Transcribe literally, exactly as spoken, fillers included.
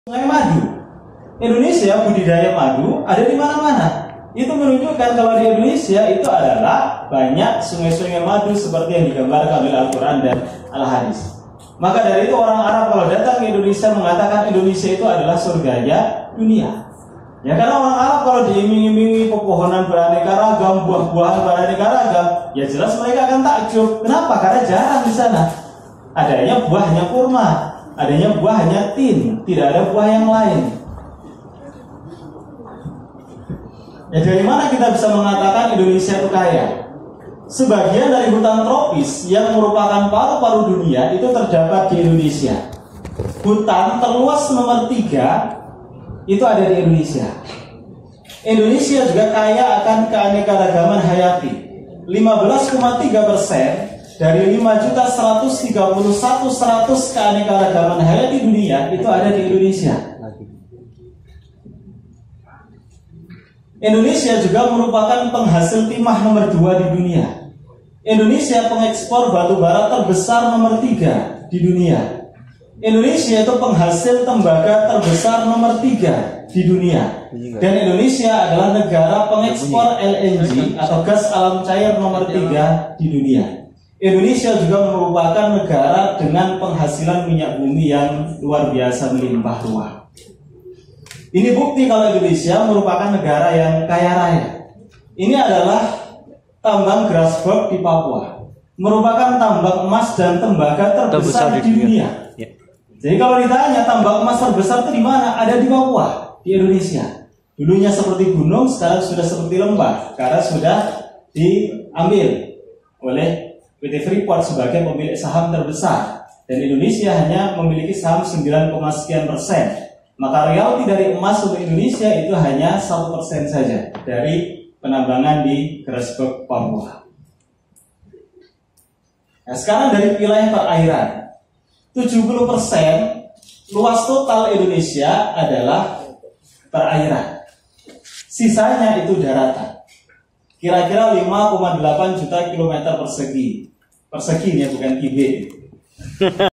Sungai madu. Indonesia budidaya madu ada di mana-mana. Itu menunjukkan kalau di Indonesia itu adalah banyak sungai-sungai madu seperti yang digambarkan oleh Al-Quran dan Al-Hadis. Maka dari itu orang Arab kalau datang ke Indonesia mengatakan Indonesia itu adalah surganya dunia. Ya karena orang Arab kalau diiming-imingi pepohonan beraneka ragam, buah-buahan beraneka ragam, ya jelas mereka akan takjub. Kenapa? Karena jarang di sana. Adanya buahnya kurma, adanya buahnya tin, tidak ada buah yang lain. Ya dari mana kita bisa mengatakan Indonesia itu kaya? Sebagian dari hutan tropis yang merupakan paru-paru dunia itu terdapat di Indonesia. Hutan terluas nomor tiga itu ada di Indonesia. Indonesia juga kaya akan keanekaragaman hayati. lima belas koma tiga persen dari lima juta seratus tiga puluh satu ribu seratus keanekaragaman hayati dunia itu ada di Indonesia. Indonesia juga merupakan penghasil timah nomor dua di dunia. Indonesia pengekspor batu bara terbesar nomor tiga di dunia. Indonesia itu penghasil tembaga terbesar nomor tiga di dunia. Dan Indonesia adalah negara pengekspor L N G atau gas alam cair nomor tiga di dunia. Indonesia juga merupakan negara dengan penghasilan minyak bumi yang luar biasa melimpah ruah. Ini bukti kalau Indonesia merupakan negara yang kaya raya. Ini adalah tambang Grasberg di Papua, merupakan tambang emas dan tembaga terbesar, terbesar di dunia. Ya. Jadi kalau ditanya tambang emas terbesar itu di mana? Ada di Papua, di Indonesia. Dulunya seperti gunung, sekarang sudah seperti lembah karena sudah diambil oleh P T Freeport sebagai pemilik saham terbesar. Dan Indonesia hanya memiliki saham sembilan, sekian persen. Maka royalti dari emas untuk Indonesia itu hanya satu persen saja dari penambangan di Grasberg, Papua. Nah, sekarang dari wilayah perairan, tujuh puluh persen luas total Indonesia adalah perairan. Sisanya itu daratan. Kira-kira lima koma delapan juta kilometer persegi. Persegi ya, bukan kubik.